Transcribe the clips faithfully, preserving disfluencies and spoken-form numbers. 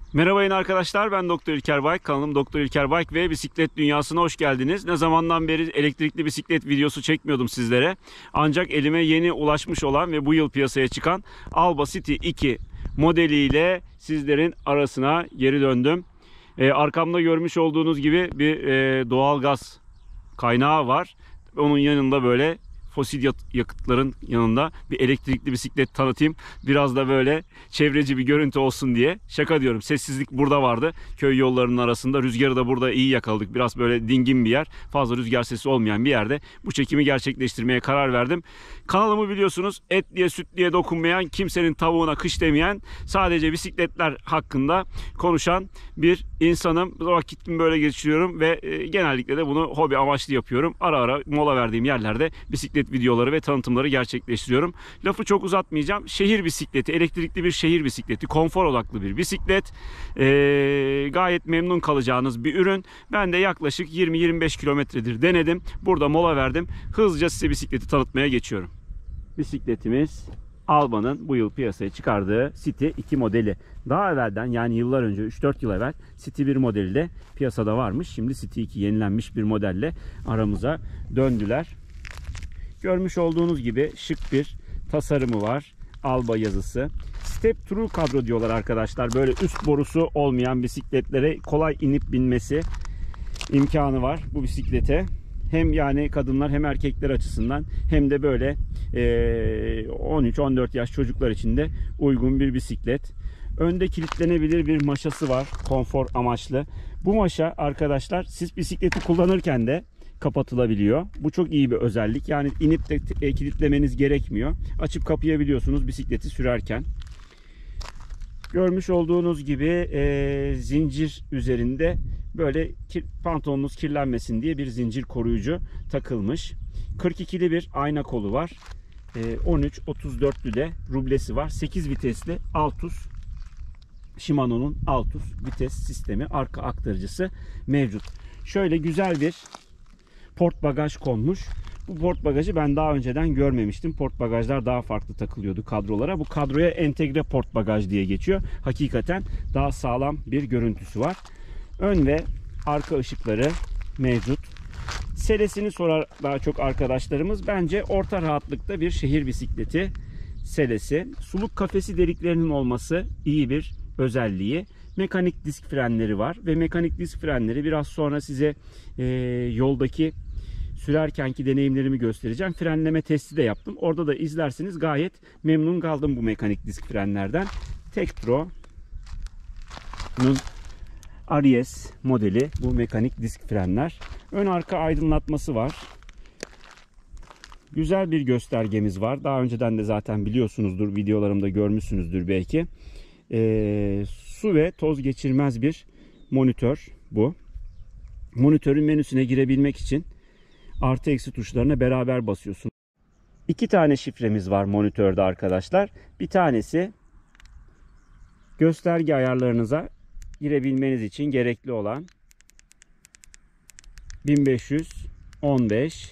Merhaba yine arkadaşlar, ben Doktor İlker Bike, kanalım Doktor İlker Bike ve bisiklet dünyasına hoş geldiniz. Ne zamandan beri elektrikli bisiklet videosu çekmiyordum sizlere. Ancak elime yeni ulaşmış olan ve bu yıl piyasaya çıkan Alba City iki modeliyle sizlerin arasına geri döndüm. Ee, arkamda görmüş olduğunuz gibi bir e, doğal gaz kaynağı var. Onun yanında böyle fosil yakıtların yanında bir elektrikli bisiklet tanıtayım. Biraz da böyle çevreci bir görüntü olsun diye. Şaka diyorum. Sessizlik burada vardı. Köy yollarının arasında. Rüzgarı da burada iyi yakaladık. Biraz böyle dingin bir yer. Fazla rüzgar sesi olmayan bir yerde bu çekimi gerçekleştirmeye karar verdim. Kanalımı biliyorsunuz. Etliye sütliye dokunmayan, kimsenin tavuğuna kış demeyen, sadece bisikletler hakkında konuşan bir insanım. Vakitimi böyle geçiriyorum ve genellikle de bunu hobi amaçlı yapıyorum. Ara ara mola verdiğim yerlerde bisiklet videoları ve tanıtımları gerçekleştiriyorum. Lafı çok uzatmayacağım. Şehir bisikleti, elektrikli bir şehir bisikleti, konfor odaklı bir bisiklet. Ee, gayet memnun kalacağınız bir ürün. Ben de yaklaşık yirmi yirmi beş kilometredir denedim. Burada mola verdim. Hızlıca size bisikleti tanıtmaya geçiyorum. Bisikletimiz Alba'nın bu yıl piyasaya çıkardığı City iki modeli. Daha evvelden, yani yıllar önce, üç dört yıl evvel City bir modeli de piyasada varmış. Şimdi City iki yenilenmiş bir modelle aramıza döndüler. Görmüş olduğunuz gibi şık bir tasarımı var. Alba yazısı. Step True kadro diyorlar arkadaşlar. Böyle üst borusu olmayan bisikletlere kolay inip binmesi imkanı var bu bisiklete. Hem yani kadınlar hem erkekler açısından hem de böyle on üç on dört yaş çocuklar için de uygun bir bisiklet. Önde kilitlenebilir bir maşası var, konfor amaçlı. Bu maşa arkadaşlar, siz bisikleti kullanırken de kapatılabiliyor. Bu çok iyi bir özellik. Yani inip de kilitlemeniz gerekmiyor. Açıp kapayabiliyorsunuz bisikleti sürerken. Görmüş olduğunuz gibi e, zincir üzerinde böyle kir, pantolonunuz kirlenmesin diye bir zincir koruyucu takılmış. kırk ikili bir ayna kolu var. E, on üç otuz dörtlü de rublesi var. sekiz vitesli Altus, Shimano'nun Altus vites sistemi, arka aktarıcısı mevcut. Şöyle güzel bir port bagaj konmuş. Bu port bagajı ben daha önceden görmemiştim. Port bagajlar daha farklı takılıyordu kadrolara. Bu kadroya entegre port bagaj diye geçiyor. Hakikaten daha sağlam bir görüntüsü var. Ön ve arka ışıkları mevcut. Selesini sorar daha çok arkadaşlarımız. Bence orta rahatlıkta bir şehir bisikleti selesi. Suluk kafesi deliklerinin olması iyi bir özelliği. Mekanik disk frenleri var ve mekanik disk frenleri biraz sonra size e, yoldaki sürerkenki deneyimlerimi göstereceğim. Frenleme testi de yaptım. Orada da izlersiniz. Gayet memnun kaldım bu mekanik disk frenlerden. Tektro'nun Aries modeli bu mekanik disk frenler. Ön arka aydınlatması var. Güzel bir göstergemiz var. Daha önceden de zaten biliyorsunuzdur, videolarımda görmüşsünüzdür belki. Ee, su ve toz geçirmez bir monitör bu. Monitörün menüsüne girebilmek için artı eksi tuşlarına beraber basıyorsunuz. İki tane şifremiz var monitörde arkadaşlar. Bir tanesi gösterge ayarlarınıza girebilmeniz için gerekli olan bin beş yüz on beş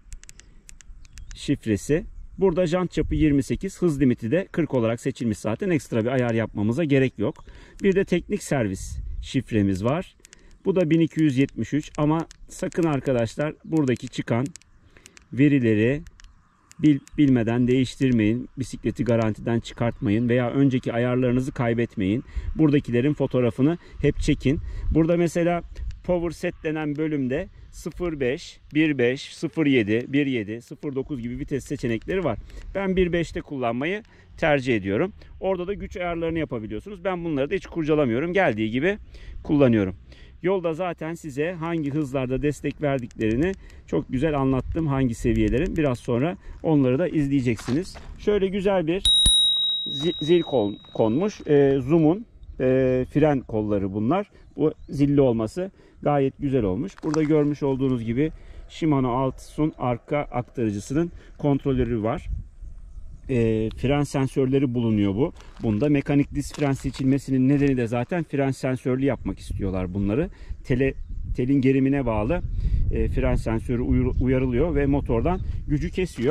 şifresi. Burada jant çapı yirmi sekiz, hız limiti de kırk olarak seçilmiş zaten. Ekstra bir ayar yapmamıza gerek yok. Bir de teknik servis şifremiz var. Bu da bin iki yüz yetmiş üç, ama sakın arkadaşlar buradaki çıkan verileri bil, bilmeden değiştirmeyin. Bisikleti garantiden çıkartmayın veya önceki ayarlarınızı kaybetmeyin. Buradakilerin fotoğrafını hep çekin. Burada mesela Power Set denen bölümde sıfır beş, bir beş, sıfır yedi, bir yedi, sıfır dokuz gibi vites seçenekleri var. Ben bir beşte kullanmayı tercih ediyorum. Orada da güç ayarlarını yapabiliyorsunuz. Ben bunları da hiç kurcalamıyorum. Geldiği gibi kullanıyorum. Yolda zaten size hangi hızlarda destek verdiklerini çok güzel anlattım. Hangi seviyelerin. Biraz sonra onları da izleyeceksiniz. Şöyle güzel bir zil konmuş. E, Zoom'un e, fren kolları bunlar. Bu zilli olması gayet güzel olmuş. Burada görmüş olduğunuz gibi Shimano Altus'un arka aktarıcısının kontrolörü var. E, fren sensörleri bulunuyor bu. Bunda mekanik disk fren seçilmesinin nedeni de zaten fren sensörlü yapmak istiyorlar bunları. Tele, telin gerimine bağlı e, fren sensörü uyarılıyor ve motordan gücü kesiyor.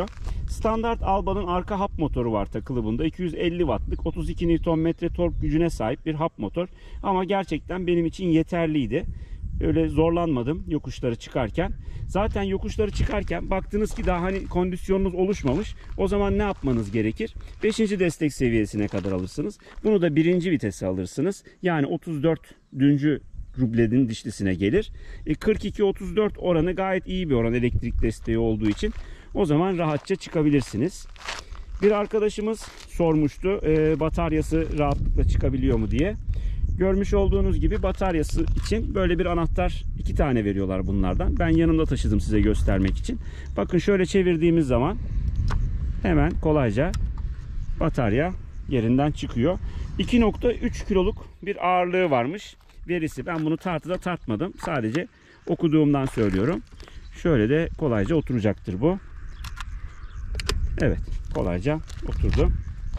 Standart Alba'nın arka hap motoru var takılı bunda. iki yüz elli wattlık otuz iki Newton metre tork gücüne sahip bir hap motor. Ama gerçekten benim için yeterliydi. Öyle zorlanmadım yokuşları çıkarken. Zaten yokuşları çıkarken baktınız ki daha hani kondisyonunuz oluşmamış. O zaman ne yapmanız gerekir? beşinci destek seviyesine kadar alırsınız. Bunu da birinci vitese alırsınız. Yani otuz dördüncü rublenin dişlisine gelir. E, kırk iki otuz dört oranı gayet iyi bir oran elektrik desteği olduğu için. O zaman rahatça çıkabilirsiniz. Bir arkadaşımız sormuştu e, bataryası rahatlıkla çıkabiliyor mu diye. Görmüş olduğunuz gibi bataryası için böyle bir anahtar, iki tane veriyorlar bunlardan. Ben yanımda taşıdım size göstermek için. Bakın şöyle çevirdiğimiz zaman hemen kolayca batarya yerinden çıkıyor. iki nokta üç kiloluk bir ağırlığı varmış verisi. Ben bunu tartıda tartmadım. Sadece okuduğumdan söylüyorum. Şöyle de kolayca oturacaktır bu. Evet, kolayca oturdu.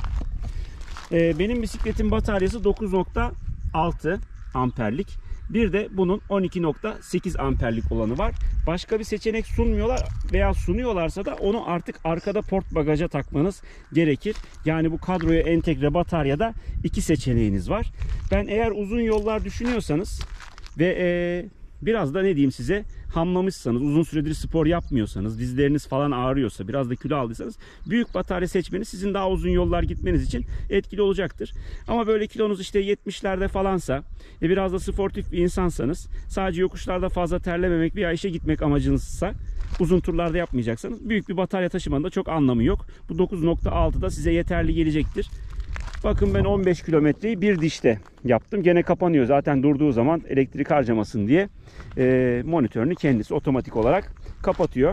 Ee, benim bisikletin bataryası dokuz nokta altı amperlik. Bir de bunun on iki nokta sekiz amperlik olanı var. Başka bir seçenek sunmuyorlar veya sunuyorlarsa da onu artık arkada port bagaja takmanız gerekir. Yani bu kadroya entegre bataryada iki seçeneğiniz var. Ben eğer uzun yollar düşünüyorsanız ve ee, biraz da ne diyeyim size, hamlamışsanız, uzun süredir spor yapmıyorsanız, dizleriniz falan ağrıyorsa, biraz da kilo aldıysanız büyük batarya seçmeniz sizin daha uzun yollar gitmeniz için etkili olacaktır. Ama böyle kilonuz işte yetmişlerde falansa ve biraz da sportif bir insansanız, sadece yokuşlarda fazla terlememek veya işe gitmek amacınızsa, uzun turlarda yapmayacaksanız büyük bir batarya taşımanın da çok anlamı yok. Bu dokuz nokta altı da size yeterli gelecektir. Bakın ben on beş kilometreyi bir dişte yaptım. Gene kapanıyor. Zaten durduğu zaman elektrik harcamasın diye e, monitörünü kendisi otomatik olarak kapatıyor.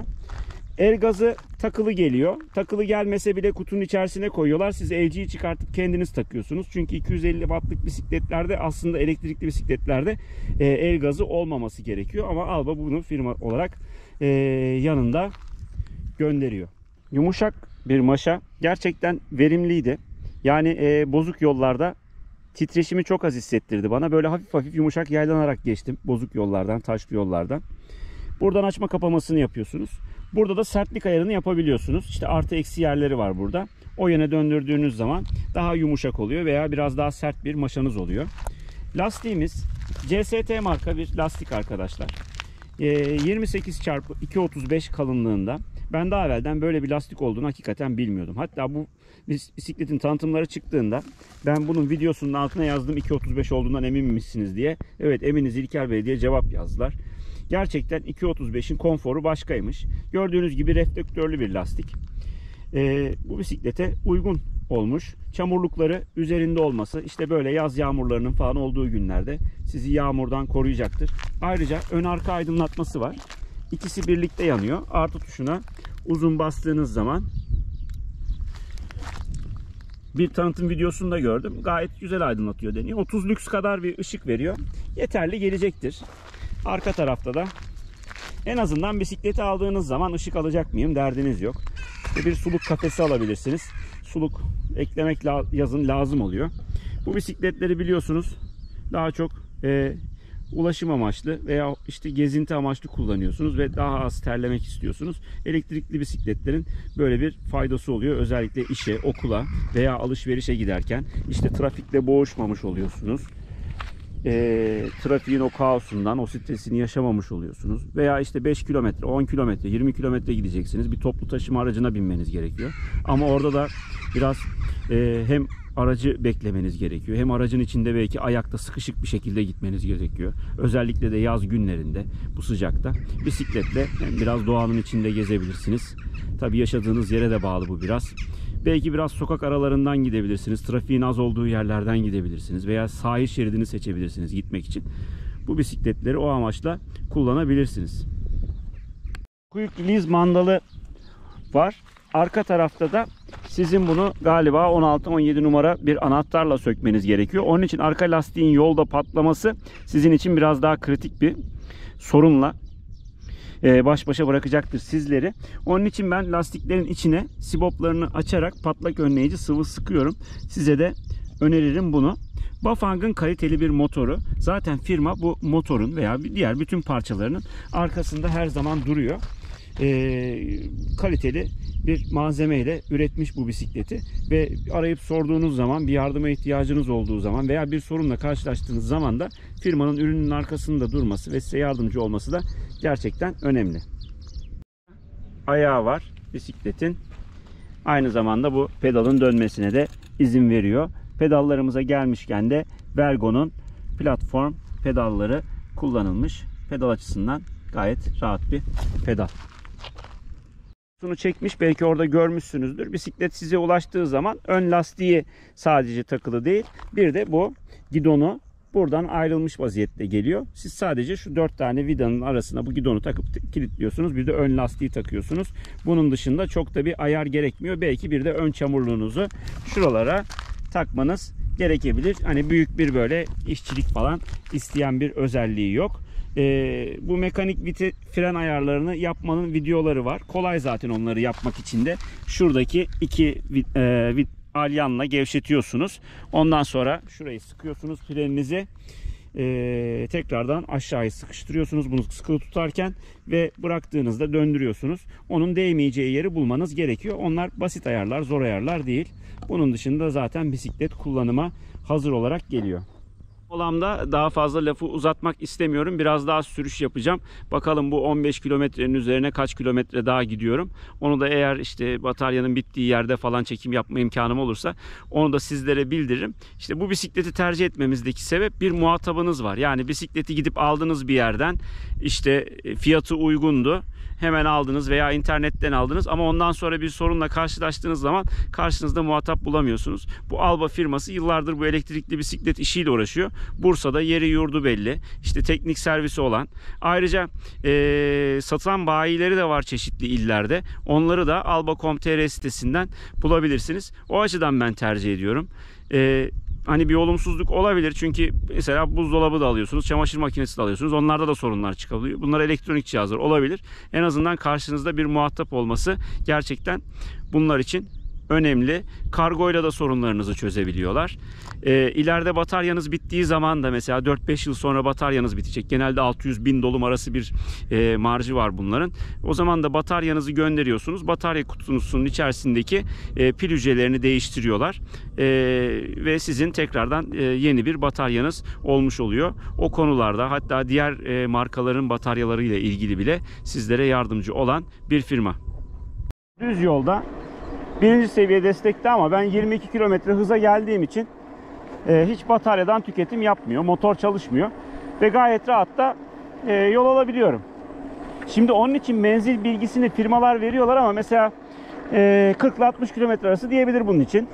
El gazı takılı geliyor. Takılı gelmese bile kutunun içerisine koyuyorlar. Siz L G'yi çıkartıp kendiniz takıyorsunuz. Çünkü iki yüz elli wattlık bisikletlerde, aslında elektrikli bisikletlerde e, el gazı olmaması gerekiyor. Ama Alba bunu firma olarak e, yanında gönderiyor. Yumuşak bir maşa. Gerçekten verimliydi. Yani e, bozuk yollarda titreşimi çok az hissettirdi bana. Böyle hafif hafif yumuşak yaylanarak geçtim bozuk yollardan, taşlı yollardan. Buradan açma kapamasını yapıyorsunuz. Burada da sertlik ayarını yapabiliyorsunuz. İşte artı eksi yerleri var burada. O yöne döndürdüğünüz zaman daha yumuşak oluyor veya biraz daha sert bir maşanız oluyor. Lastiğimiz C S T marka bir lastik arkadaşlar. E, yirmi sekiz çarpı iki otuz beş kalınlığında. Ben daha evvelden böyle bir lastik olduğunu hakikaten bilmiyordum. Hatta bu bisikletin tanıtımları çıktığında ben bunun videosunun altına yazdım iki otuz beş olduğundan emin misiniz diye. Evet eminiz İlker Bey diye cevap yazdılar. Gerçekten iki otuz beşin konforu başkaymış. Gördüğünüz gibi reflektörlü bir lastik. Ee, bu bisiklete uygun olmuş. Çamurlukları üzerinde olması, işte böyle yaz yağmurlarının falan olduğu günlerde sizi yağmurdan koruyacaktır. Ayrıca ön arka aydınlatması var. İkisi birlikte yanıyor. Artı tuşuna uzun bastığınız zaman, bir tanıtım videosunda gördüm, gayet güzel aydınlatıyor deniyor. otuz lüks kadar bir ışık veriyor. Yeterli gelecektir. Arka tarafta da en azından bisikleti aldığınız zaman ışık alacak mıyım derdiniz yok. İşte bir suluk kafesi alabilirsiniz. Suluk eklemek yazın lazım oluyor. Bu bisikletleri biliyorsunuz daha çok e, ulaşım amaçlı veya işte gezinti amaçlı kullanıyorsunuz ve daha az terlemek istiyorsunuz. Elektrikli bisikletlerin böyle bir faydası oluyor. Özellikle işe, okula veya alışverişe giderken işte trafikle boğuşmamış oluyorsunuz. E, trafiğin o kaosundan, o stresini yaşamamış oluyorsunuz. Veya işte beş kilometre, on kilometre, yirmi kilometre gideceksiniz. Bir toplu taşıma aracına binmeniz gerekiyor. Ama orada da biraz e, hem aracı beklemeniz gerekiyor, hem aracın içinde belki ayakta sıkışık bir şekilde gitmeniz gerekiyor. Özellikle de yaz günlerinde bu sıcakta bisikletle biraz doğanın içinde gezebilirsiniz. Tabii yaşadığınız yere de bağlı bu biraz. Belki biraz sokak aralarından gidebilirsiniz. Trafiğin az olduğu yerlerden gidebilirsiniz. Veya sahil şeridini seçebilirsiniz gitmek için. Bu bisikletleri o amaçla kullanabilirsiniz. Quick release mandalı var. Arka tarafta da sizin bunu galiba on altı on yedi numara bir anahtarla sökmeniz gerekiyor. Onun için arka lastiğin yolda patlaması sizin için biraz daha kritik bir sorunla baş başa bırakacaktır sizleri. Onun için ben lastiklerin içine siboplarını açarak patlak önleyici sıvı sıkıyorum. Size de öneririm bunu. Bafang'ın kaliteli bir motoru. Zaten firma bu motorun veya diğer bütün parçalarının arkasında her zaman duruyor. e, kaliteli bir malzemeyle üretmiş bu bisikleti ve arayıp sorduğunuz zaman, bir yardıma ihtiyacınız olduğu zaman veya bir sorunla karşılaştığınız zaman da firmanın ürünün arkasında durması ve size yardımcı olması da gerçekten önemli. Ayağı var bisikletin. Aynı zamanda bu pedalın dönmesine de izin veriyor. Pedallarımıza gelmişken de Vergo'nun platform pedalları kullanılmış. Pedal açısından gayet rahat bir pedal. Bunu çekmiş, belki orada görmüşsünüzdür. Bisiklet size ulaştığı zaman ön lastiği sadece takılı değil, bir de bu gidonu buradan ayrılmış vaziyette geliyor. Siz sadece şu dört tane vidanın arasına bu gidonu takıp kilitliyorsunuz. Bir de ön lastiği takıyorsunuz. Bunun dışında çok da bir ayar gerekmiyor. Belki bir de ön çamurluğunuzu şuralara takmanız gerekebilir. Hani büyük bir böyle işçilik falan isteyen bir özelliği yok. Ee, bu mekanik vite, fren ayarlarını yapmanın videoları var. Kolay zaten onları yapmak için de. Şuradaki iki e, vit, alyanla gevşetiyorsunuz. Ondan sonra şurayı sıkıyorsunuz freninizi. Ee, tekrardan aşağıya sıkıştırıyorsunuz bunu sıkı tutarken ve bıraktığınızda döndürüyorsunuz. Onun değmeyeceği yeri bulmanız gerekiyor. Onlar basit ayarlar, zor ayarlar değil. Bunun dışında zaten bisiklet kullanıma hazır olarak geliyor. Olamda daha fazla lafı uzatmak istemiyorum. Biraz daha sürüş yapacağım. Bakalım bu on beş kilometrenin üzerine kaç kilometre daha gidiyorum. Onu da eğer işte bataryanın bittiği yerde falan çekim yapma imkanım olursa onu da sizlere bildiririm. İşte bu bisikleti tercih etmemizdeki sebep, bir muhatabınız var. Yani bisikleti gidip aldınız bir yerden, işte fiyatı uygundu, hemen aldınız veya internetten aldınız ama ondan sonra bir sorunla karşılaştığınız zaman karşınızda muhatap bulamıyorsunuz. Bu Alba firması yıllardır bu elektrikli bisiklet işiyle uğraşıyor. Bursa'da yeri yurdu belli. İşte teknik servisi olan. Ayrıca e, satılan bayileri de var çeşitli illerde. Onları da alba nokta com nokta tr sitesinden bulabilirsiniz. O açıdan ben tercih ediyorum. E, Hani bir olumsuzluk olabilir çünkü mesela buzdolabı da alıyorsunuz, çamaşır makinesi de alıyorsunuz. Onlarda da sorunlar çıkabiliyor. Bunlar elektronik cihazlar olabilir. En azından karşınızda bir muhatap olması gerçekten bunlar için önemli. Kargoyla da sorunlarınızı çözebiliyorlar. E, ileride bataryanız bittiği zaman da mesela dört beş yıl sonra bataryanız bitecek. Genelde altı yüz bin dolum arası bir e, marjı var bunların. O zaman da bataryanızı gönderiyorsunuz. Batarya kutusunun içerisindeki e, pil hücrelerini değiştiriyorlar. E, ve sizin tekrardan e, yeni bir bataryanız olmuş oluyor. O konularda hatta diğer e, markaların bataryalarıyla ilgili bile sizlere yardımcı olan bir firma. Düz yolda birinci seviye destekte ama ben yirmi iki kilometre hıza geldiğim için e, hiç bataryadan tüketim yapmıyor. Motor çalışmıyor. Ve gayet rahat da e, yol alabiliyorum. Şimdi onun için menzil bilgisini firmalar veriyorlar ama mesela e, kırk ile altmış kilometre arası diyebilir bunun için.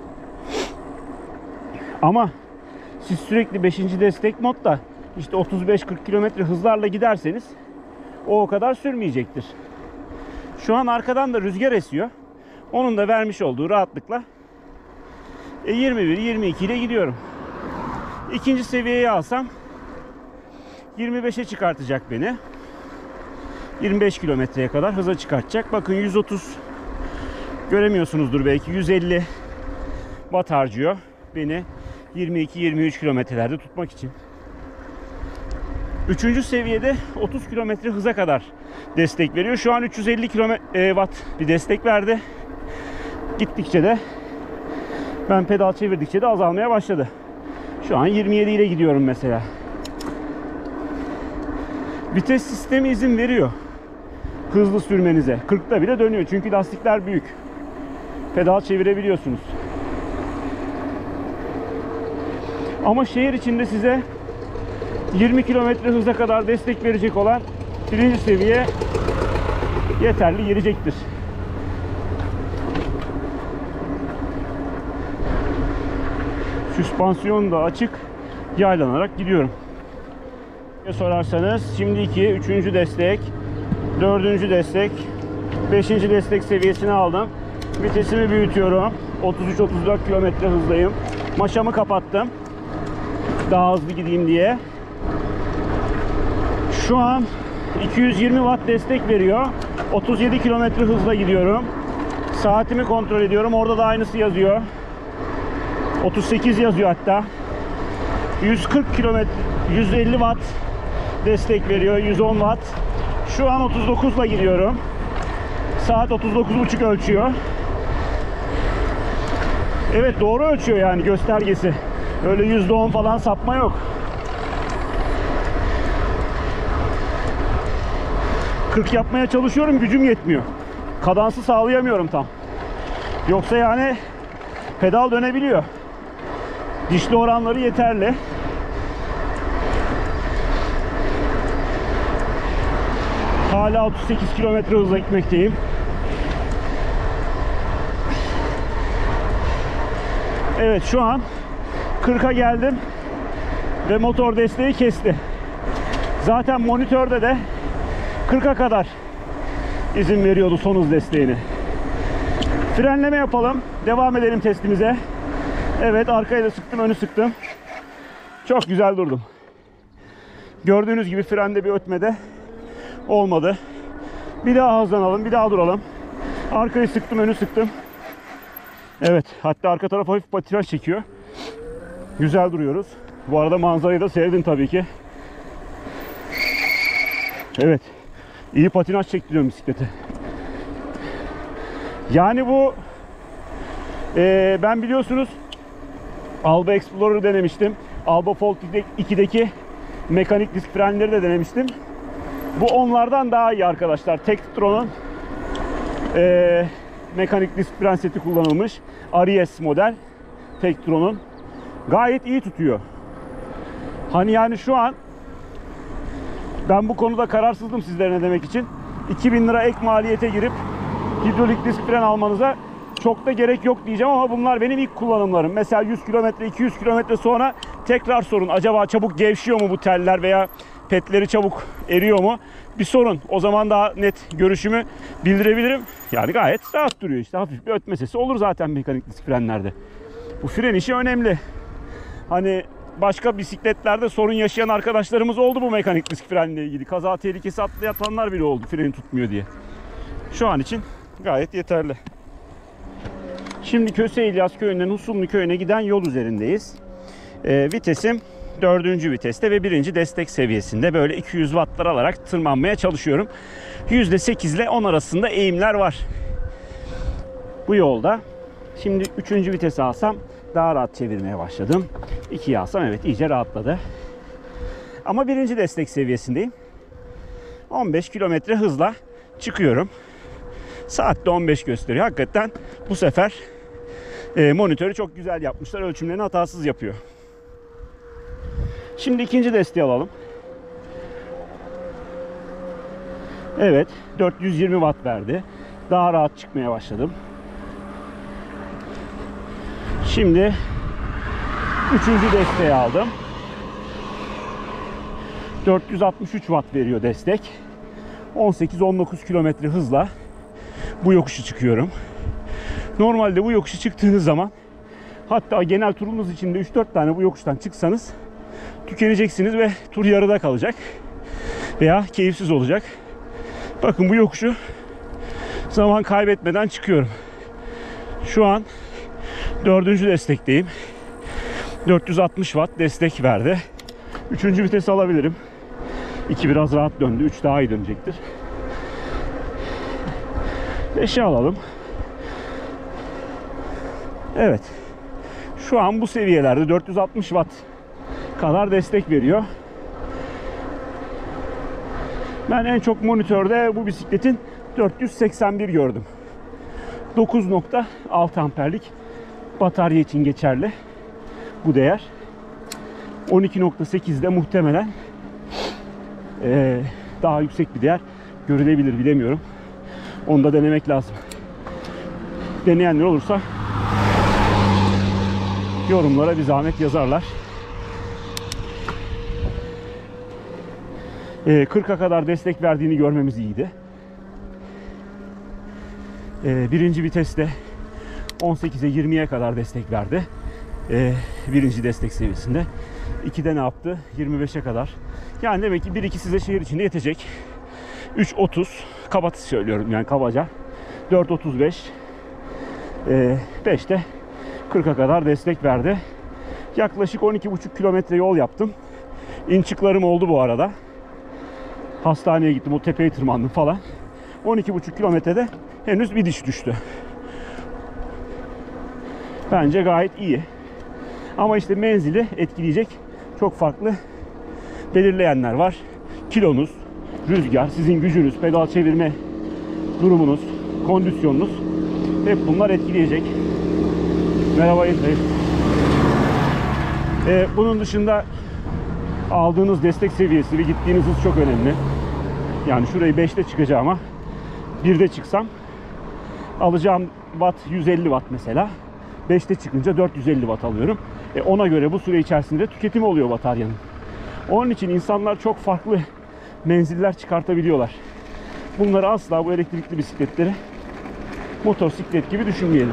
Ama siz sürekli beşinci destek modda işte otuz beş kırk kilometre hızlarla giderseniz o o kadar sürmeyecektir. Şu an arkadan da rüzgar esiyor. Onun da vermiş olduğu rahatlıkla e, yirmi bir yirmi iki ile gidiyorum. İkinci seviyeyi alsam yirmi beşe çıkartacak beni. yirmi beş kilometreye kadar hıza çıkartacak. Bakın yüz otuz göremiyorsunuzdur belki. yüz elli watt harcıyor beni yirmi iki yirmi üç kilometrelerde tutmak için. Üçüncü seviyede otuz kilometre hıza kadar destek veriyor. Şu an üç yüz elli watt bir destek verdi. Gittikçe de ben pedal çevirdikçe de azalmaya başladı. Şu an yirmi yedi ile gidiyorum mesela. Vites sistemi izin veriyor hızlı sürmenize. kırkta bile dönüyor çünkü lastikler büyük. Pedal çevirebiliyorsunuz. Ama şehir içinde size yirmi kilometre hıza kadar destek verecek olan birinci seviye yeterli gelecektir. Süspansiyon da açık, yaylanarak gidiyorum. Sorarsanız şimdi iki, üçüncü destek, dördüncü destek, beşinci destek seviyesini aldım. Vitesimi büyütüyorum. otuz üç otuz dört kilometre hızdayım. Maşamı kapattım. Daha hızlı gideyim diye. Şu an iki yüz yirmi watt destek veriyor. otuz yedi kilometre hızla gidiyorum. Saatimi kontrol ediyorum. Orada da aynısı yazıyor. otuz sekiz yazıyor hatta. yüz kırk kilometre, yüz elli watt destek veriyor. yüz on watt. Şu an otuz dokuzla gidiyorum. Saat otuz dokuz buçuk ölçüyor. Evet, doğru ölçüyor yani göstergesi. Öyle yüzde on falan sapma yok. kırk yapmaya çalışıyorum, gücüm yetmiyor. Kadansı sağlayamıyorum tam. Yoksa yani pedal dönebiliyor. Dişli oranları yeterli. Hala otuz sekiz kilometre hızla gitmekteyim. Evet, şu an kırka geldim ve motor desteği kesti. Zaten monitörde de kırka kadar izin veriyordu son hız desteğini. Frenleme yapalım. Devam edelim testimize. Evet, arkayı da sıktım, önü sıktım. Çok güzel durdum. Gördüğünüz gibi frende bir ötmede olmadı. Bir daha hızlanalım, bir daha duralım. Arkayı sıktım, önü sıktım. Evet, hatta arka taraf hafif patinaj çekiyor. Güzel duruyoruz. Bu arada manzarayı da sevdim tabii ki. Evet, iyi patinaj çektiriyorum bisiklete. Yani bu e, ben biliyorsunuz Alba Explorer'ı denemiştim. Alba Fold iki'deki mekanik disk frenleri de denemiştim. Bu onlardan daha iyi arkadaşlar. Tektron'un e, mekanik disk fren seti kullanılmış. R S model Tektron'un. Gayet iyi tutuyor. Hani yani şu an ben bu konuda kararsızdım sizlere ne demek için. iki bin lira ek maliyete girip hidrolik disk fren almanıza çok da gerek yok diyeceğim ama bunlar benim ilk kullanımlarım. Mesela yüz kilometre, iki yüz kilometre sonra tekrar sorun. Acaba çabuk gevşiyor mu bu teller veya petleri çabuk eriyor mu? Bir sorun. O zaman daha net görüşümü bildirebilirim. Yani gayet rahat duruyor işte. Hafif bir ötme sesi olur zaten mekanik disk frenlerde. Bu fren işi önemli. Hani başka bisikletlerde sorun yaşayan arkadaşlarımız oldu bu mekanik disk frenle ilgili. Kaza tehlikesi atlayanlar bile oldu freni tutmuyor diye. Şu an için gayet yeterli. Şimdi Köse İlyas köyünden Husunlu köyüne giden yol üzerindeyiz. Ee, vitesim dördüncü viteste ve birinci destek seviyesinde. Böyle iki yüz wattlar alarak tırmanmaya çalışıyorum. yüzde sekiz ile on arasında eğimler var bu yolda. Şimdi üçüncü vitesi alsam daha rahat çevirmeye başladım. ikiyi alsam evet iyice rahatladı. Ama birinci destek seviyesindeyim. on beş kilometre hızla çıkıyorum. Saatte on beş gösteriyor. Hakikaten bu sefer e, monitörü çok güzel yapmışlar. Ölçümlerini hatasız yapıyor. Şimdi ikinci desteği alalım. Evet, dört yüz yirmi watt verdi. Daha rahat çıkmaya başladım. Şimdi üçüncü desteği aldım. dört yüz altmış üç watt veriyor destek. on sekiz on dokuz kilometre hızla bu yokuşu çıkıyorum. Normalde bu yokuşu çıktığınız zaman, hatta genel turunuz içinde üç dört tane bu yokuştan çıksanız tükeneceksiniz ve tur yarıda kalacak veya keyifsiz olacak. Bakın bu yokuşu zaman kaybetmeden çıkıyorum. Şu an dördüncü destekteyim. dört yüz altmış watt destek verdi. Üçüncü vitesi alabilirim. iki biraz rahat döndü. üç daha iyi dönecektir. beşi alalım. Evet. Şu an bu seviyelerde dört yüz altmış watt kadar destek veriyor. Ben en çok monitörde bu bisikletin dört yüz seksen bir gördüm. dokuz nokta altı amperlik batarya için geçerli bu değer. on iki nokta sekizde muhtemelen ee, daha yüksek bir değer görülebilir, bilemiyorum. Onu da denemek lazım. Deneyenler olursa yorumlara bir zahmet yazarlar. Ee, kırka kadar destek verdiğini görmemiz iyiydi. Ee, birinci viteste on sekize yirmiye kadar destek verdi. Ee, birinci destek seviyesinde. ikide ne yaptı? yirmi beşe kadar. Yani demek ki bir iki size şehir içinde yetecek. üç otuz kaba söylüyorum yani kabaca. dört otuz beş ee, beşte kırka kadar destek verdi. Yaklaşık on iki buçuk kilometre yol yaptım. İn çıklarım oldu bu arada. Hastaneye gittim, o tepeyi tırmandım falan. on iki buçuk kilometrede henüz bir diş düştü. Bence gayet iyi. Ama işte menzili etkileyecek çok farklı belirleyenler var. Kilonuz, rüzgar, sizin gücünüz, pedal çevirme durumunuz, kondisyonunuz, hep bunlar etkileyecek. Merhaba İlbey. Ee, bunun dışında aldığınız destek seviyesi ve gittiğiniz hız çok önemli. Yani şurayı beşte çıkacağıma birde çıksam alacağım watt yüz elli watt mesela. beşte çıkınca dört yüz elli watt alıyorum. E ona göre bu süre içerisinde tüketim oluyor bataryanın. Onun için insanlar çok farklı menziller çıkartabiliyorlar. Bunları asla bu elektrikli bisikletleri motosiklet gibi düşünmeyelim.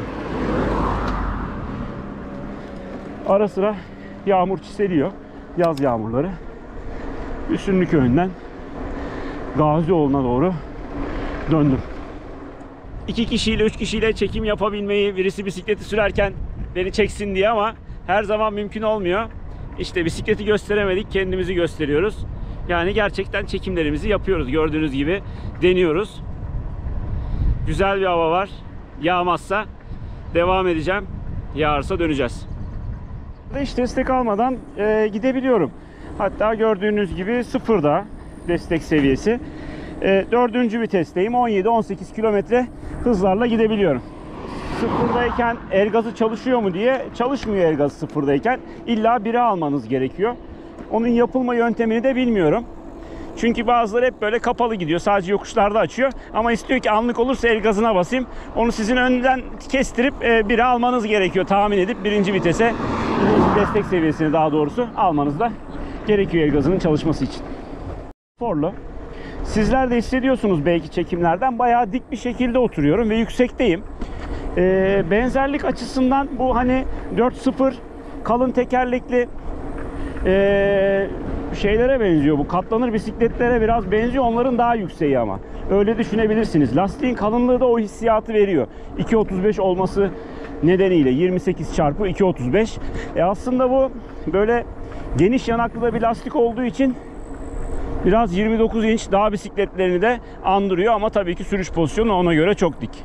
Ara sıra yağmur çiseliyor. Yaz yağmurları. Üstünlüköy'ünden Gazioğlu'na doğru döndüm. İki kişiyle, üç kişiyle çekim yapabilmeyi, birisi bisikleti sürerken beni çeksin diye, ama her zaman mümkün olmuyor. İşte bisikleti gösteremedik, kendimizi gösteriyoruz. Yani gerçekten çekimlerimizi yapıyoruz. Gördüğünüz gibi deniyoruz. Güzel bir hava var. Yağmazsa devam edeceğim. Yağarsa döneceğiz. Hiç destek almadan e, gidebiliyorum. Hatta gördüğünüz gibi sıfırda destek seviyesi. E, dördüncü vitesteyim. on yedi on sekiz kilometre hızlarla gidebiliyorum. Sıfırdayken el gazı çalışıyor mu diye, çalışmıyor el gazı sıfırdayken. İlla bire almanız gerekiyor. Onun yapılma yöntemini de bilmiyorum. Çünkü bazıları hep böyle kapalı gidiyor. Sadece yokuşlarda açıyor. Ama istiyor ki anlık olursa el gazına basayım. Onu sizin önden kestirip e, bire almanız gerekiyor. Tahmin edip birinci vitese, birinci destek seviyesini daha doğrusu almanız da gerekiyor el gazının çalışması için. Forlu. Sizler de hissediyorsunuz belki çekimlerden. Bayağı dik bir şekilde oturuyorum ve yüksekteyim. E, benzerlik açısından bu hani dört sıfır kalın tekerlekli Ee, şeylere benziyor, bu katlanır bisikletlere biraz benziyor, onların daha yükseği ama öyle düşünebilirsiniz. Lastiğin kalınlığı da o hissiyatı veriyor. iki otuz beş olması nedeniyle yirmi sekiz çarpı iki otuz beş. E aslında bu böyle geniş yanaklı da bir lastik olduğu için biraz yirmi dokuz inç dağ bisikletlerini de andırıyor, ama tabii ki sürüş pozisyonu ona göre çok dik.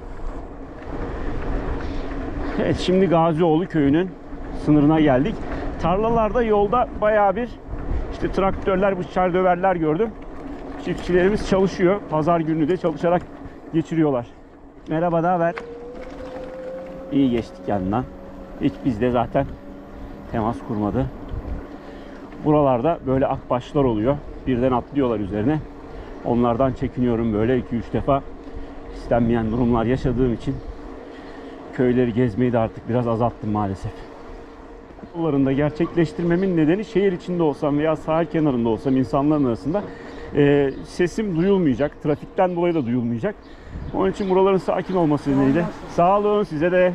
Evet, şimdi Gazioğlu köyünün sınırına geldik. Tarlalarda yolda bayağı bir işte traktörler, bıçar döverler gördüm. Çiftçilerimiz çalışıyor. Pazar günü de çalışarak geçiriyorlar. Merhaba, ne haber? İyi geçtik yanından. Hiç bizde zaten temas kurmadı. Buralarda böyle akbaşlar oluyor. Birden atlıyorlar üzerine. Onlardan çekiniyorum böyle iki üç defa. İstenmeyen durumlar yaşadığım için köyleri gezmeyi de artık biraz azalttım maalesef. Yollarında gerçekleştirmemin nedeni, şehir içinde olsam veya sahil kenarında olsam insanların arasında e, sesim duyulmayacak. Trafikten dolayı da duyulmayacak. Onun için buraların sakin olması nedeniyle. Sağ olun, size de.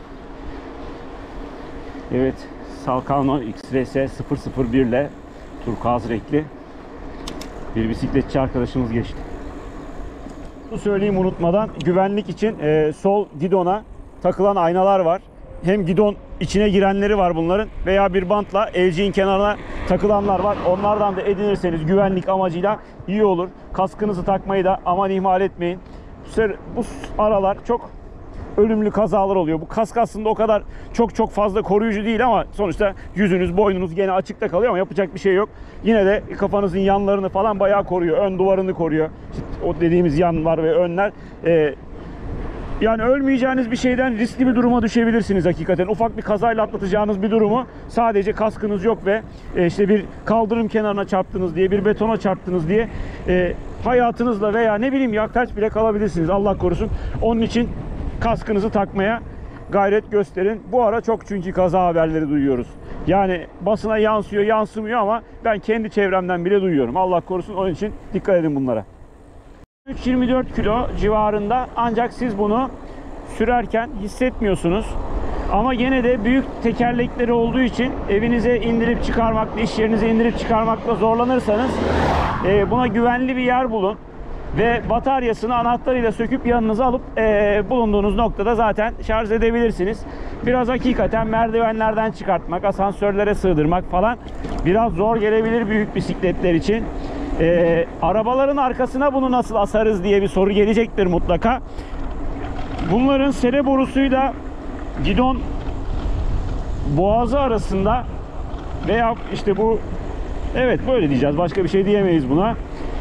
Evet, Salkano X R S sıfır sıfır bir ile turkuaz renkli bir bisikletçi arkadaşımız geçti. Bunu söyleyeyim unutmadan, güvenlik için e, sol gidona takılan aynalar var. Hem gidon içine girenleri var bunların, veya bir bantla elciğin kenarına takılanlar var. Onlardan da edinirseniz güvenlik amacıyla iyi olur. Kaskınızı takmayı da aman ihmal etmeyin. Bu aralar çok ölümlü kazalar oluyor. Bu kask aslında o kadar çok çok fazla koruyucu değil, ama sonuçta yüzünüz, boynunuz gene açıkta kalıyor, ama yapacak bir şey yok. Yine de kafanızın yanlarını falan bayağı koruyor. Ön duvarını koruyor. İşte o dediğimiz yanlar ve önler. Ee, Yani ölmeyeceğiniz bir şeyden riskli bir duruma düşebilirsiniz hakikaten. Ufak bir kazayla atlatacağınız bir durumu sadece kaskınız yok ve işte bir kaldırım kenarına çarptınız diye, bir betona çarptınız diye e, hayatınızla veya ne bileyim ya felç bile kalabilirsiniz, Allah korusun. Onun için kaskınızı takmaya gayret gösterin. Bu ara çok çünkü kaza haberleri duyuyoruz. Yani basına yansıyor, yansımıyor, ama ben kendi çevremden bile duyuyorum. Allah korusun, onun için dikkat edin bunlara. üç yirmi dört kilo civarında, ancak siz bunu sürerken hissetmiyorsunuz. Ama gene de büyük tekerlekleri olduğu için evinize indirip çıkarmakla, iş yerinize indirip çıkarmakla zorlanırsanız e, buna güvenli bir yer bulun. Ve bataryasını anahtarıyla söküp yanınıza alıp e, bulunduğunuz noktada zaten şarj edebilirsiniz. Biraz hakikaten merdivenlerden çıkartmak, asansörlere sığdırmak falan biraz zor gelebilir büyük bisikletler için. Ee, arabaların arkasına bunu nasıl asarız diye bir soru gelecektir mutlaka. Bunların sere borusuyla gidon boğazı arasında veya işte bu, evet böyle diyeceğiz, başka bir şey diyemeyiz buna.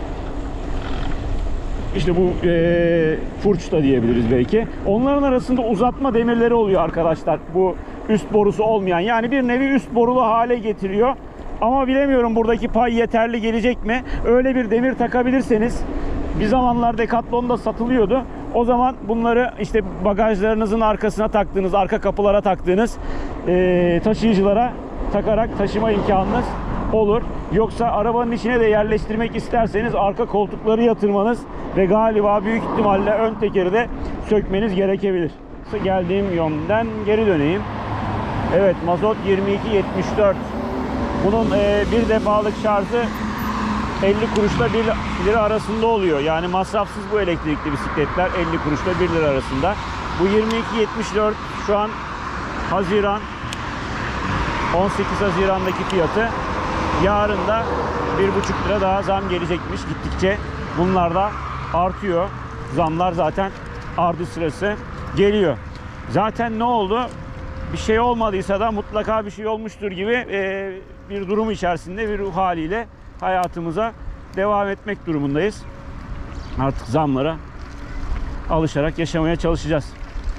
İşte bu e, furç da diyebiliriz belki. Onların arasında uzatma demirleri oluyor arkadaşlar. Bu üst borusu olmayan, yani bir nevi üst borulu hale getiriyor. Ama bilemiyorum buradaki pay yeterli gelecek mi? Öyle bir demir takabilirseniz, bir zamanlar Decathlon'da satılıyordu. O zaman bunları işte bagajlarınızın arkasına taktığınız, arka kapılara taktığınız e, taşıyıcılara takarak taşıma imkanınız olur. Yoksa arabanın içine de yerleştirmek isterseniz arka koltukları yatırmanız ve galiba büyük ihtimalle ön tekeri de sökmeniz gerekebilir. Geldiğim yönden geri döneyim. Evet, mazot yirmi iki yetmiş dört. Bunun e, bir defalık şarjı elli kuruşla bir lira arasında oluyor. Yani masrafsız bu elektrikli bisikletler elli kuruşla bir lira arasında. Bu yirmi iki yetmiş dört şu an Haziran, on sekiz Haziran'daki fiyatı. Yarın da bir buçuk lira daha zam gelecekmiş gittikçe. Bunlar da artıyor. Zamlar zaten ardı sırası geliyor. Zaten ne oldu? Bir şey olmadıysa da mutlaka bir şey olmuştur gibi e, bir durum içerisinde bir ruh haliyle hayatımıza devam etmek durumundayız. Artık zamlara alışarak yaşamaya çalışacağız.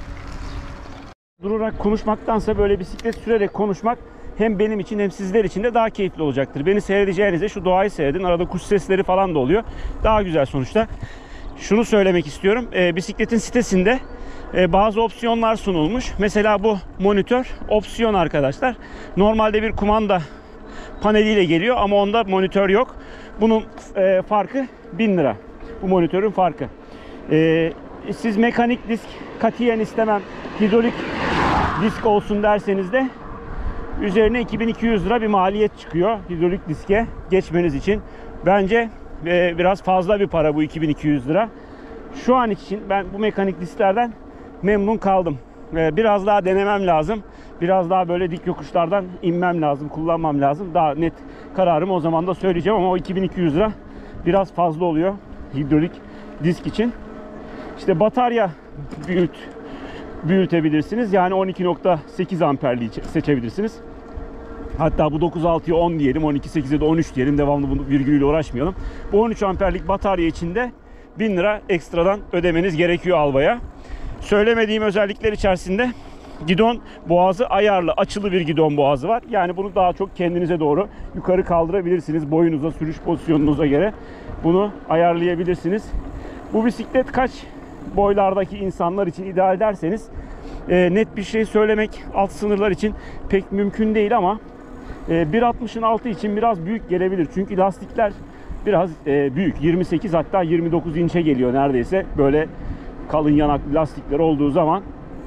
Durarak konuşmaktansa böyle bisiklet sürerek konuşmak hem benim için hem sizler için de daha keyifli olacaktır. Beni seyredeceğinize şu doğayı seyredin. Arada kuş sesleri falan da oluyor. Daha güzel sonuçta. Şunu söylemek istiyorum. E, bisikletin sitesinde e, bazı opsiyonlar sunulmuş. Mesela bu monitör opsiyon arkadaşlar. Normalde bir kumanda paneliyle geliyor ama onda monitör yok. Bunun e, farkı bin lira. Bu monitörün farkı. E, siz mekanik disk katiyen istemem, hidrolik disk olsun derseniz de üzerine iki bin iki yüz lira bir maliyet çıkıyor hidrolik diske geçmeniz için. Bence e, biraz fazla bir para bu iki bin iki yüz lira. Şu an için ben bu mekanik disklerden memnun kaldım. E, biraz daha denemem lazım. Biraz daha böyle dik yokuşlardan inmem lazım, kullanmam lazım. Daha net kararımı o zaman da söyleyeceğim ama o iki bin iki yüz lira biraz fazla oluyor hidrolik disk için. İşte batarya büyüt, büyütebilirsiniz. Yani on iki nokta sekiz amperliği seçebilirsiniz. Hatta bu dokuz altıya on diyelim, on iki sekize de on üç diyelim. Devamlı bunu virgülüyle uğraşmayalım. Bu on üç amperlik batarya içinde bin lira ekstradan ödemeniz gerekiyor Alva'ya. Söylemediğim özellikler içerisinde gidon boğazı ayarlı, açılı bir gidon boğazı var. Yani bunu daha çok kendinize doğru yukarı kaldırabilirsiniz. Boyunuza, sürüş pozisyonunuza göre bunu ayarlayabilirsiniz. Bu bisiklet kaç boylardaki insanlar için ideal derseniz e, net bir şey söylemek alt sınırlar için pek mümkün değil ama e, bir altmışın altı için biraz büyük gelebilir. Çünkü lastikler biraz e, büyük. yirmi sekiz hatta yirmi dokuz inçe geliyor neredeyse. Böyle kalın yanaklı lastikler olduğu zaman.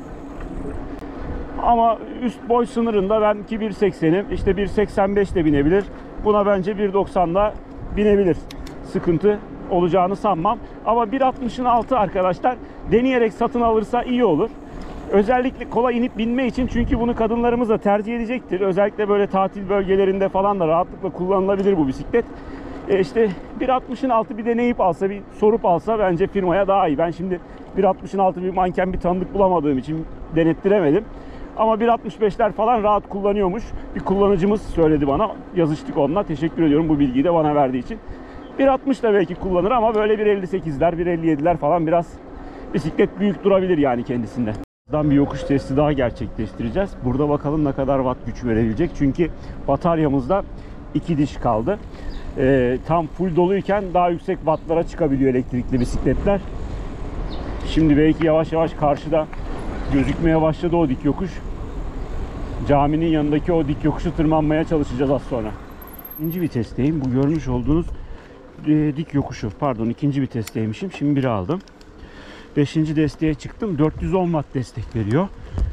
Ama üst boy sınırında ben ki bir seksenim, işte bir seksen beş de binebilir. Buna bence bir doksanla binebilir. Sıkıntı olacağını sanmam. Ama bir altmışın altı arkadaşlar deneyerek satın alırsa iyi olur. Özellikle kolay inip binme için, çünkü bunu kadınlarımız da tercih edecektir. Özellikle böyle tatil bölgelerinde falan da rahatlıkla kullanılabilir bu bisiklet. E işte bir altmışın altı bir deneyip alsa, bir sorup alsa bence firmaya daha iyi. Ben şimdi bir altmışın altı bir manken, bir tanıdık bulamadığım için denettiremedim. Ama bir altmış beşler falan rahat kullanıyormuş. Bir kullanıcımız söyledi bana. Yazıştık onunla. Teşekkür ediyorum bu bilgiyi de bana verdiği için. bir altmış da belki kullanır ama böyle bir elli sekizler, bir elli yediler falan biraz bisiklet büyük durabilir yani kendisinde. Buradan bir yokuş testi daha gerçekleştireceğiz. Burada bakalım ne kadar watt güç verebilecek. Çünkü bataryamızda iki diş kaldı. Ee, tam full doluyken daha yüksek wattlara çıkabiliyor elektrikli bisikletler. Şimdi belki yavaş yavaş karşıda gözükmeye başladı o dik yokuş. Caminin yanındaki o dik yokuşu tırmanmaya çalışacağız az sonra. İkinci vitesteyim. Bu görmüş olduğunuz e, dik yokuşu. Pardon, ikinci vitesteymişim. Şimdi biri aldım. Beşinci desteğe çıktım. dört yüz on watt destek veriyor.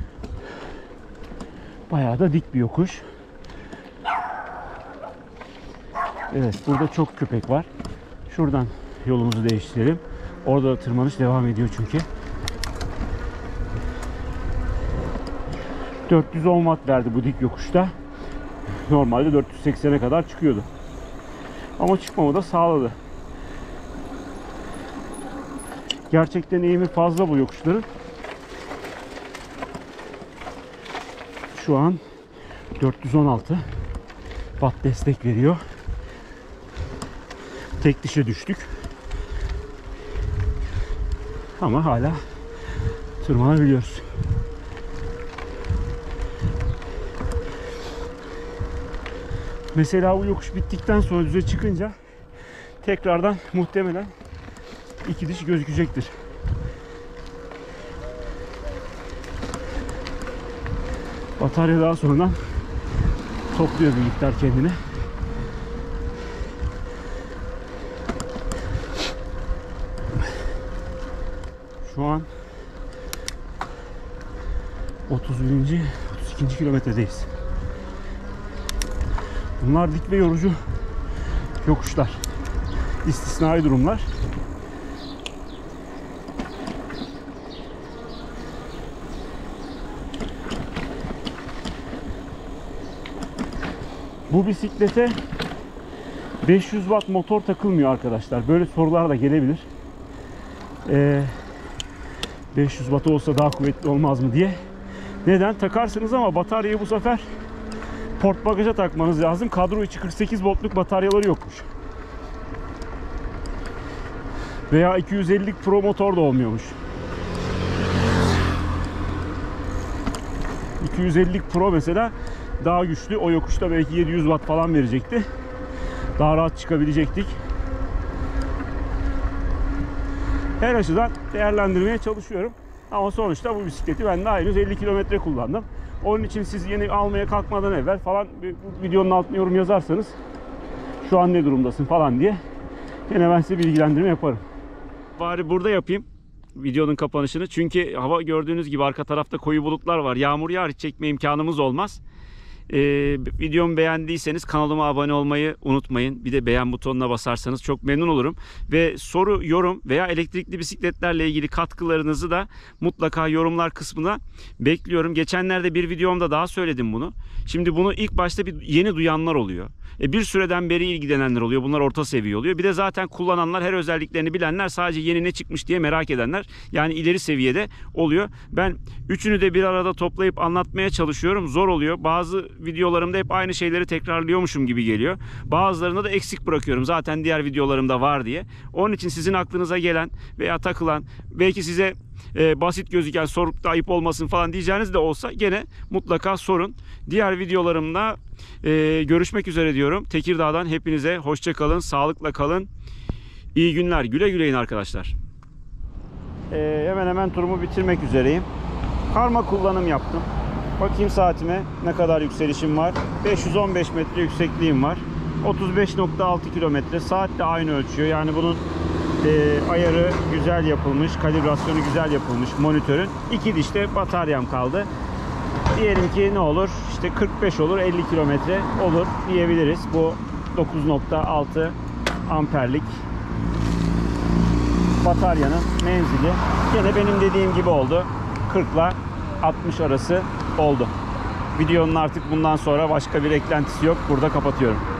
Bayağı da dik bir yokuş. Evet, burada çok köpek var. Şuradan yolumuzu değiştirelim. Orada da tırmanış devam ediyor çünkü. dört yüz on watt verdi bu dik yokuşta. Normalde dört yüz seksene kadar çıkıyordu. Ama çıkmamı da sağladı. Gerçekten eğimi fazla bu yokuşların. Şu an dört yüz on altı watt destek veriyor. Tek dişe düştük. Ama hala tırmanabiliyoruz. Mesela bu yokuş bittikten sonra düze çıkınca tekrardan muhtemelen iki diş gözükecektir. Batarya daha sonradan topluyor bir miktar kendine. Şu an otuz birinci otuz ikinci kilometredeyiz. Bunlar dik ve yorucu yokuşlar. İstisnai durumlar. Bu bisiklete beş yüz watt motor takılmıyor arkadaşlar. Böyle sorular da gelebilir. Ee, beş yüz watt olsa daha kuvvetli olmaz mı diye. Neden? Takarsınız ama bataryayı bu sefer port bagaja takmanız lazım. Kadro içi kırk sekiz voltluk bataryaları yokmuş. Veya iki yüz ellilik Pro motor da olmuyormuş. iki yüz ellilik Pro mesela daha güçlü. O yokuşta belki yedi yüz watt falan verecekti. Daha rahat çıkabilecektik. Her açıdan değerlendirmeye çalışıyorum. Ama sonuçta bu bisikleti ben daha henüz elli kilometre kullandım. Onun için siz yeni almaya kalkmadan evvel falan bu videonun altına yorum yazarsanız şu an ne durumdasın falan diye yine ben size bilgilendirme yaparım. Bari burada yapayım videonun kapanışını. Çünkü hava gördüğünüz gibi arka tarafta koyu bulutlar var. Yağmur yağar, hiç çekme imkanımız olmaz. Ee, videomu beğendiyseniz kanalıma abone olmayı unutmayın. Bir de beğen butonuna basarsanız çok memnun olurum. Ve soru, yorum veya elektrikli bisikletlerle ilgili katkılarınızı da mutlaka yorumlar kısmına bekliyorum. Geçenlerde bir videomda daha söyledim bunu. Şimdi bunu ilk başta bir yeni duyanlar oluyor. E bir süreden beri ilgilenenler oluyor. Bunlar orta seviye oluyor. Bir de zaten kullananlar, her özelliklerini bilenler, sadece yeni ne çıkmış diye merak edenler. Yani ileri seviyede oluyor. Ben üçünü de bir arada toplayıp anlatmaya çalışıyorum. Zor oluyor. Bazı videolarımda hep aynı şeyleri tekrarlıyormuşum gibi geliyor. Bazılarında da eksik bırakıyorum. Zaten diğer videolarımda var diye. Onun için sizin aklınıza gelen veya takılan, belki size e, basit gözüken, sorup da ayıp olmasın falan diyeceğiniz de olsa gene mutlaka sorun. Diğer videolarımda e, görüşmek üzere diyorum. Tekirdağ'dan hepinize hoşça kalın, sağlıkla kalın. İyi günler. Güle güleyin arkadaşlar. E, hemen hemen turumu bitirmek üzereyim. Karma kullanım yaptım. Bakayım saatime ne kadar yükselişim var. beş yüz on beş metre yüksekliğim var. otuz beş nokta altı kilometre. Saat de aynı ölçüyor. Yani bunun e, ayarı güzel yapılmış. Kalibrasyonu güzel yapılmış monitörün. İki dişte bataryam kaldı. Diyelim ki ne olur? İşte kırk beş olur, elli kilometre olur diyebiliriz. Bu dokuz nokta altı amperlik bataryanın menzili. Yine benim dediğim gibi oldu. kırk ile altmış arası oldu. Videonun artık bundan sonra başka bir eklentisi yok. Burada kapatıyorum.